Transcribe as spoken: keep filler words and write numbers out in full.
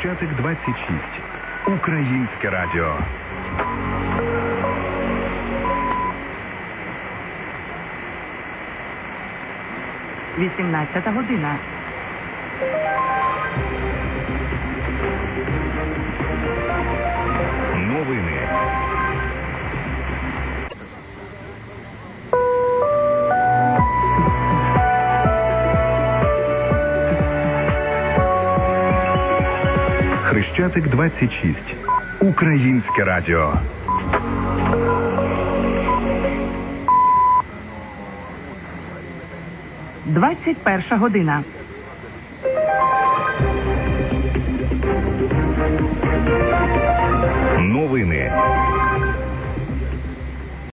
Хрещатик двадцять шість. Українське радіо. вісімнадцята година. Новини. Хрещатик двадцять шість. Українське радіо. двадцять перша година. Новини.